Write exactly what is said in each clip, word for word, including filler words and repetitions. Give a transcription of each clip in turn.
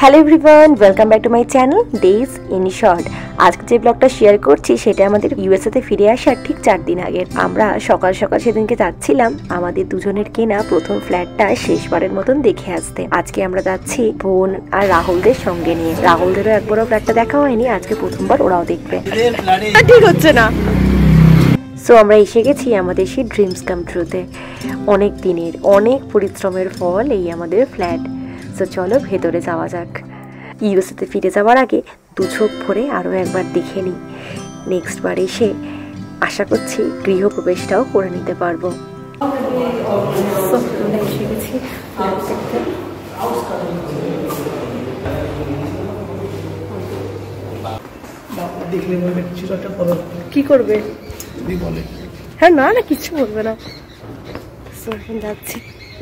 Hello everyone, welcome back to my channel days in short. আজকে যে ব্লগটা share করছি সেটা আমাদের ইউএসএতে ফিরে আসার ঠিক চার দিন আগে। আমরা সকাল সকাল সেদিনকে যাচ্ছিলাম আমাদের দুজনের কেনা প্রথম ফ্ল্যাটটা শেষবারের মতন দেখে আসতে। আজকে আমরা যাচ্ছি বোন আর রাহুলদের সঙ্গে নিয়ে। রাহুলদেরও একবারও ফ্ল্যাটটা দেখা হয়নি, আজকে প্রথমবার ওরাও দেখবে। ঠিক হচ্ছে না। সো আমরা এসে গেছি আমাদের সেই ড্রিমস কাম ট্রুতে। অনেক দিনের অনেক পরিশ্রমের ফল এই আমাদের ফ্ল্যাট। সো চলো ভেতরে যাওয়া যাক। ইউএসএতে ফিরে যাওয়ার আগে দু চোখ ভরে আরও একবার দেখে নিই। নেক্সট বার এসে আশা করছি গৃহপ্রবেশটাও করে নিতে পারবো। এসে গেছি কি করবে? হ্যাঁ না না কিছু বলবে না। যাচ্ছি।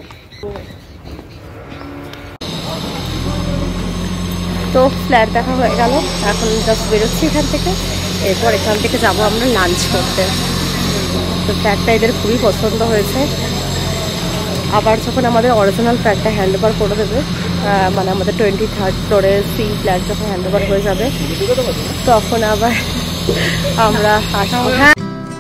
তো ফ্ল্যাট দেখা হয়ে গেল, এখন জাস্ট বেরোচ্ছি এখান থেকে। এরপর এখান থেকে যাব আমরা লাঞ্চ করতে। তো ফ্ল্যাটটা এদের খুবই পছন্দ হয়েছে। আবার যখন আমাদের অরিজিনাল ফ্ল্যাটটা হ্যান্ড ওভার করে দেবে, মানে আমাদের টোয়েন্টি থার্ড ফ্লোরের সি ফ্ল্যাট যখন হ্যান্ড ওভার হয়ে যাবে তখন আবার আমরা আসবো। হ্যাঁ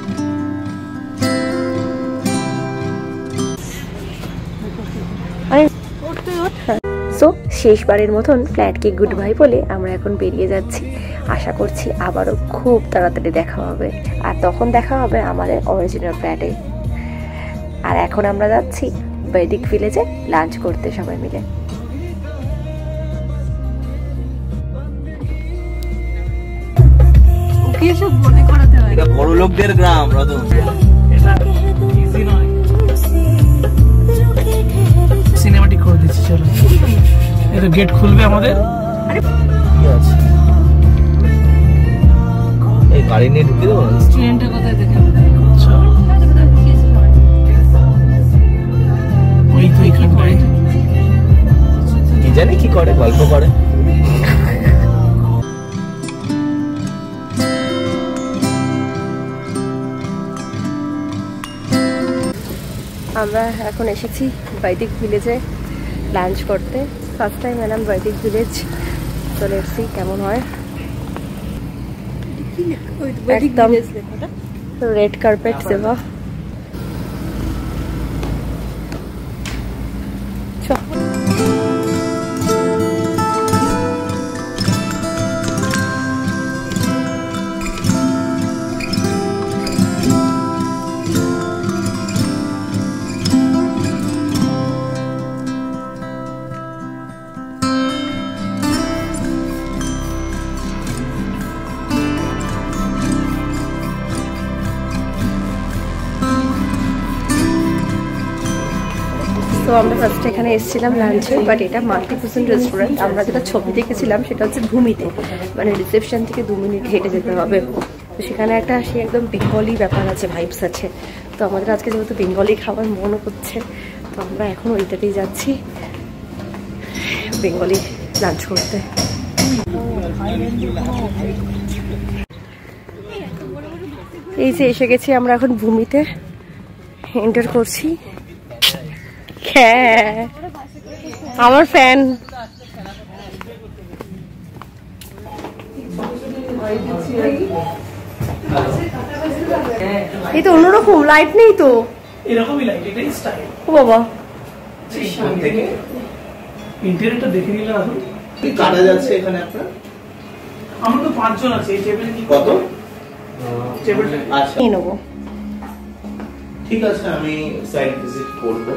সো শেষবারের মতন ফ্ল্যাটকে গুড বাই বলে আমরা এখন বেরিয়ে যাচ্ছি। আশা করছি আবারও খুব তাড়াতাড়ি দেখা হবে, আর তখন দেখা হবে আমাদের অরিজিনাল ফ্ল্যাটে। আর এখন আমরা যাচ্ছি বৈদিক ভিলেজে লাঞ্চ করতে সবাই মিলে। এটা বড় লোকদের গ্রাম রতন। সিনেমাটিক করে দিচ্ছি, চলো। এটা গেট খুলবে আমাদের। এই গাড়ি নিয়ে ঢুকে দেবো। স্টুডেন্টটা কোথায় দেখে? ওই তো এখানটায় কি জানি কি করে, গল্প করে। আমরা এখন এসেছি বৈদিক ভিলেজে লাঞ্চ করতে। ফার্স্ট টাইম এলাম বৈদিক ভিলেজ। তো লেটস সি কেমন হয়। একদম রেড কার্পেট সেবা। তো আমরা ফার্স্ট এখানে এসেছিলাম লাঞ্চে, বাট এটা মাল্টি কুসিন রেস্টুরেন্ট। আমরা যেটা ছবি দেখেছিলাম সেটা হচ্ছে ভূমিতে, মানে রিসেপশন থেকে দু মিনিট হেঁটে যেতে হবে। তো সেখানে একটা সে একদম বেঙ্গলি ব্যাপার আছে, ভাইবস আছে। তো আমাদের আজকে যেহেতু বেঙ্গলি খাবার মনে করছে, তো আমরা এখন ওইটাতেই যাচ্ছি বেঙ্গলি লাঞ্চ করতে। এই যে এসে গেছি আমরা এখন ভূমিতে, এন্টার করছি। হ্যাঁ আমার ফ্যান। এই তো অন্যরকম লাইট নেই তো, এরকমই লাইট, এটাই স্টাইল। ও বাবা, ইন্টেরিয়রটা দেখে নিলে এখন কি কাটা যাচ্ছে এখানে আপনার? আমরা তো পাঁচজন আছি এই টেবিলে। কি কত টেবিলটা? আচ্ছা নিয়ে নেবো। ঠিক আছে, আমি সাইট ভিজিট করবো।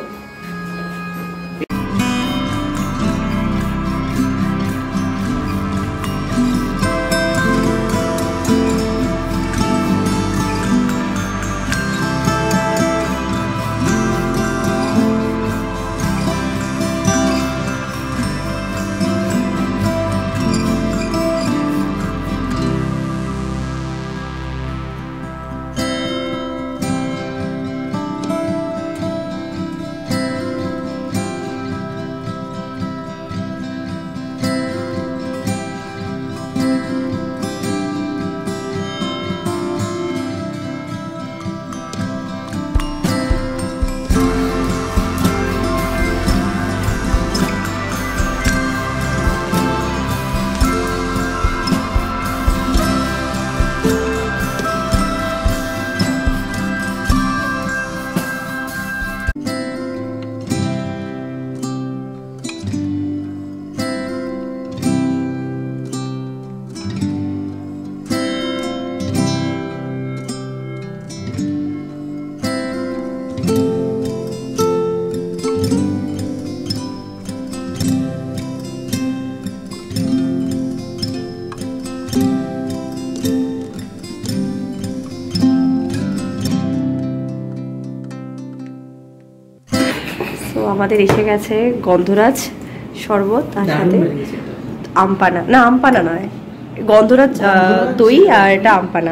আমাদের এসে গেছে গন্ধরাজ শরবত, তার সাথে আমপানা, না আমপানা নয়, গন্ধরাজ দই, আর এটা আমপানা।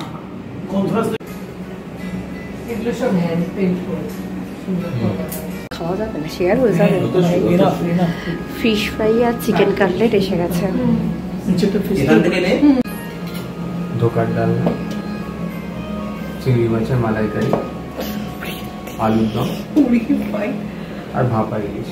খাওয়া যাবে না, শেয়ার হয়ে যাবে। ফিশ ফ্রাই আর চিকেন কাটলেট এসে গেছে। ধোকার ডাল, চিংড়ি মাছের মালাইকারি, আলুর দম আর ভাপা ইলিশ।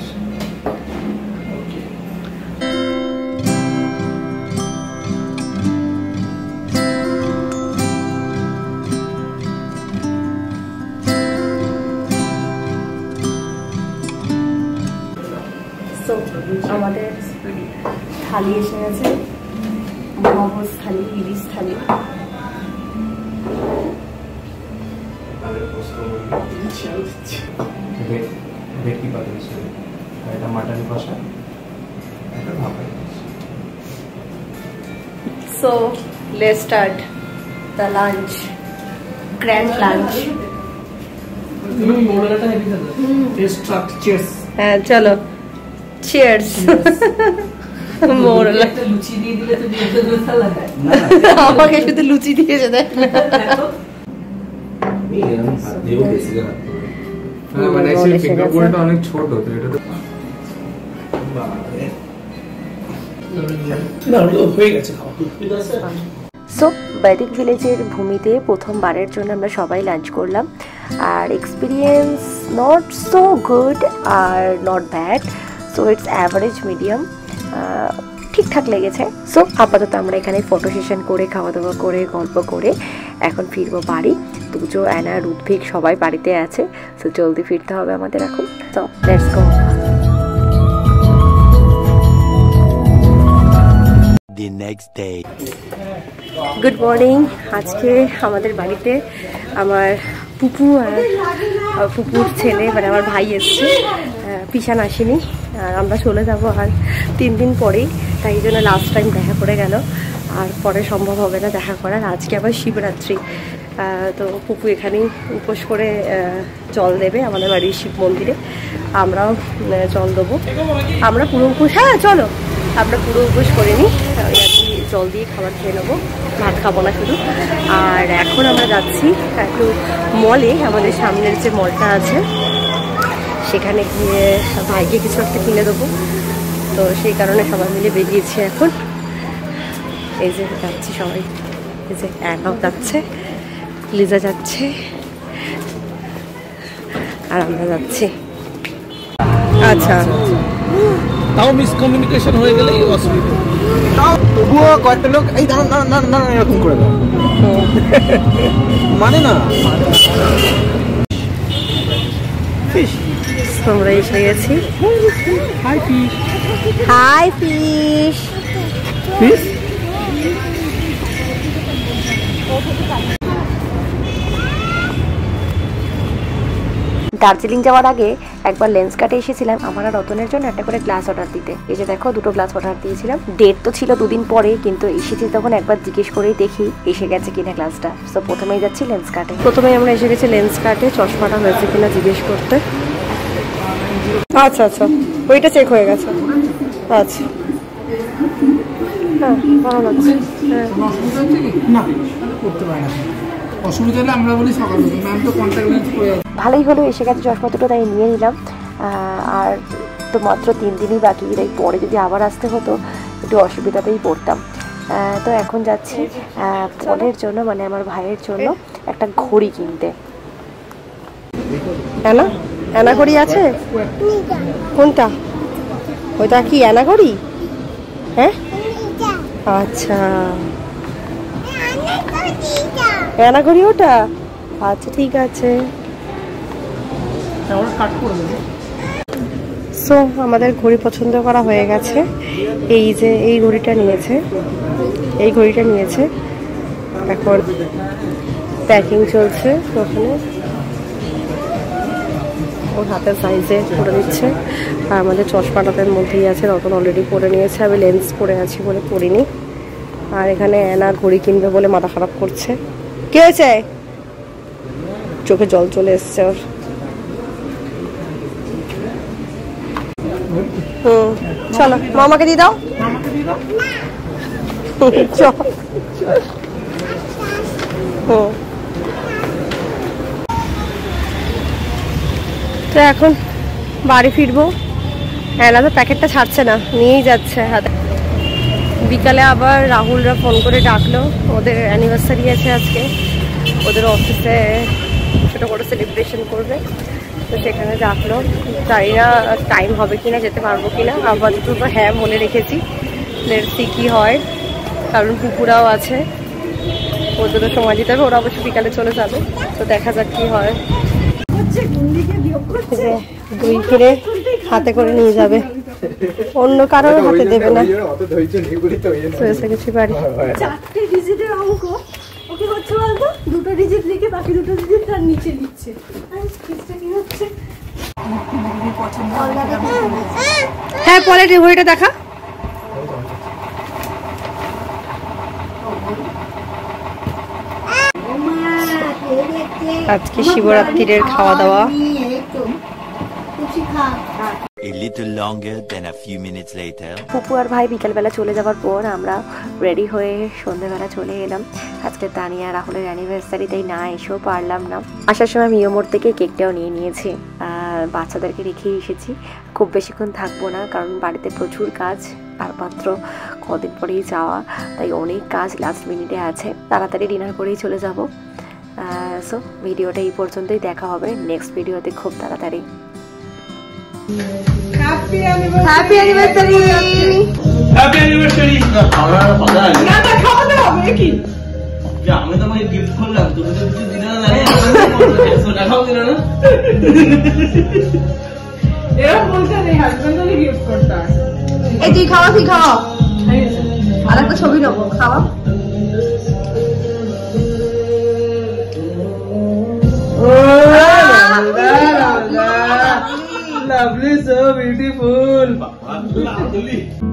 আমাদের থালি এসে গেছে, মহাভোজ থালি, ইলিশ থালি। ভেটকি পাতুরি ছিল, এটা মাটন কষা, এটা ভাপা ইলিশ। So let's start the lunch, grand lunch. হ্যাঁ চলো, cheers. আমাকে শুধু লুচি দিয়েছে, দেখ অনেক ছোট তো, এটা তো সো বৈদিক ভিলেজের ভূমিতে প্রথমবারের জন্য আমরা সবাই লাঞ্চ করলাম, আর এক্সপিরিয়েন্স নট সো গুড আর not bad, so it's average medium, ঠিকঠাক লেগেছে। সো আপাতত আমরা এখানে ফটো সেশন করে, খাওয়া দাওয়া করে, গল্প করে এখন ফিরবো বাড়ি। তুজো, অ্যানা, রুদ্ভিক সবাই বাড়িতে আছে, সো জলদি ফিরতে হবে আমাদের এখন। So let's go. The next day. Good morning. আজকে আমাদের বাড়িতে আমার পুপু আর পুপুর ছেলে, মানে আমার ভাই এসছে, পিসান আসেনি, আর আমরা চলে যাবো আর তিন দিন পরেই, তাই জন্য লাস্ট টাইম দেখা করে গেল, আর পরে সম্ভব হবে না দেখা করার। আজকে আবার শিবরাত্রি, তো পুপু এখানেই উপোস করে জল দেবে আমাদের বাড়ির শিব মন্দিরে, আমরাও জল দেবো। আমরা পুরো উপোস, হ্যাঁ চলো, আমরা পুরো উপোস করিনি, আর কি জল দিয়ে খাবার খেয়ে নেবো, ভাত খাবো না শুধু। আর এখন আমরা যাচ্ছি একটু মলে, আমাদের সামনের যে মলটা আছে সেখানে গিয়ে ভাইকে কিছু একটা কিনে দেবো, তো সেই কারণে সবাই মিলে বেরিয়েছি এখন। এই যে যাচ্ছি সবাই, এই যে অ্যানাও যাচ্ছে, লিজা যাচ্ছে, আর আমরা যাচ্ছি। আচ্ছা, তাও মিসকমিউনিকেশন হয়ে গেলে অসুবিধা, তবুও কয়েকটা লোক এই না না না না এরকম করে দাও, মানে না। আমরা এসে গেছি। Hi fish, hi fish, fish Darjeeling যাওয়ার আগে একবার লেন্স কাটে এসেছিলাম আমার আর রতনের জন্য একটা করে গ্লাস অর্ডার দিতে। এই যে দেখো, দুটো গ্লাস অর্ডার দিয়েছিলাম, ডেট তো ছিল দুদিন পরে, কিন্তু এসেছি তখন একবার জিজ্ঞেস করেই দেখি এসে গেছে কিনা গ্লাসটা। তো প্রথমেই যাচ্ছি লেন্স কাটে, প্রথমেই আমরা এসে গেছি লেন্স কাটে, চশমাটা হয়েছে কিনা জিজ্ঞেস করতে। আচ্ছা আচ্ছা, ওইটা চেক হয়ে গেছে। আচ্ছা, হ্যাঁ ভালো লাগছে। হ্যাঁ, না করতে পারে না, অসুবিধা হলে আমরা বলি সকালে, ম্যাম তো কন্ট্যাক্ট লেন্স করে। ভালোই হলো এসে গেছে চশমা দুটো, তাই নিয়ে নিলাম। আর তো মাত্র তিন দিনই বাকি, তাই পরে যদি আবার আসতে হতো একটু অসুবিধাতেই পড়তাম। তো এখন যাচ্ছি পলের জন্য, মানে আমার ভাইয়ের জন্য একটা ঘড়ি কিনতে। অ্যানা, অ্যানা ঘড়ি আছে? কোনটা? ওইটা কি অ্যানা ঘড়ি? হ্যাঁ আচ্ছা, অ্যানা ঘড়ি ওটা? আচ্ছা ঠিক আছে। সো আমাদের ঘড়ি পছন্দ করা হয়ে গেছে। এই যে এই ঘড়িটা নিয়েছে, এই ঘড়িটা নিয়েছে, এখন প্যাকিং চলছে ওখানে, ওর হাতের সাইজে করে দিচ্ছে। আর আমাদের চশমাটাদের মধ্যেই আছে, রতন অলরেডি পরে নিয়েছে, আমি লেন্স পরে আছি বলে পরিনি। আর এখানে অ্যানা ঘড়ি কিনবে বলে মাথা খারাপ করছে। কি হয়েছে? চোখে জল চলে এসছে ওর। হুম চলো মামাকে দিয়ে দাও মামাকে দিয়ে দাও। চল হুম তো এখন বাড়ি ফিরবো। এলা তো প্যাকেটটা ছাড়ছে না, নিয়েই যাচ্ছে হাতে। বিকালে আবার রাহুলরা ফোন করে ডাকলো, ওদের অ্যানিভার্সারি আছে আজকে, ওদের অফিসে ছোটো করে সেলিব্রেশন করবে, তো সেখানে ডাকলো। জানি না টাইম হবে কিনা, যেতে পারবো কিনা। আপাতত তো হ্যাঁ বলে রেখেছি, লেটসি কি হয়, কারণ পুকুরাও আছে, ওদের তো সময় দিতে হবে। ওরা অবশ্য বিকালে চলে যাবে, তো দেখা যাক কি হয়। দুই কিনে হাতে করে নিয়ে যাবে, অন্য কারোর হাতে দেবে না। কিছু বাড়ি চারটে ডিজিটের অঙ্ক ওকে হচ্ছে বলতো, দুটো ডিজিট লিখে বাকি দুটো ডিজিট তার নিচে লিখছে। কি হচ্ছে? হ্যাঁ পরে বইটা দেখা। আজকে শিবরাত্রির খাওয়া দাওয়া। A little longer than a few minutes later. পুপু আর ভাই বিকালবেলা চলে যাওয়ার পর আমরা রেডি হয়ে সন্ধ্যেবেলা চলে এলাম। আজকে তানিয়া রাহুলের অ্যানিভার্সারি, তাই না এসেও পারলাম না। আসার সময় মিয়োমোড় থেকে কেকটাও নিয়ে নিয়েছি, আর বাচ্চাদেরকে রেখে এসেছি। খুব বেশিক্ষণ থাকবো না, কারণ বাড়িতে প্রচুর কাজ, আর মাত্র কদিন পরেই যাওয়া, তাই অনেক কাজ লাস্ট মিনিটে আছে। তাড়াতাড়ি ডিনার করেই চলে যাব। সো ভিডিওটা এই পর্যন্তই, দেখা হবে নেক্সট ভিডিওতে খুব তাড়াতাড়ি। Happy anniversary. Happy anniversary. আমরা পাতা আছে না না খাওয়া দাওয়া হবে কি? যে আমি তোমাকে গিফট করলাম, তুমি তো কিছু দিলে না, একশো টাকাও দিলে না। এরা বলছে না হাজবেন্ড ওকে গিফট করতে হয়। এই তুই খাওয়া, তুই খাওয়া, আর একটা ছবি নেবো, খাওয়া। Lovely, so beautiful.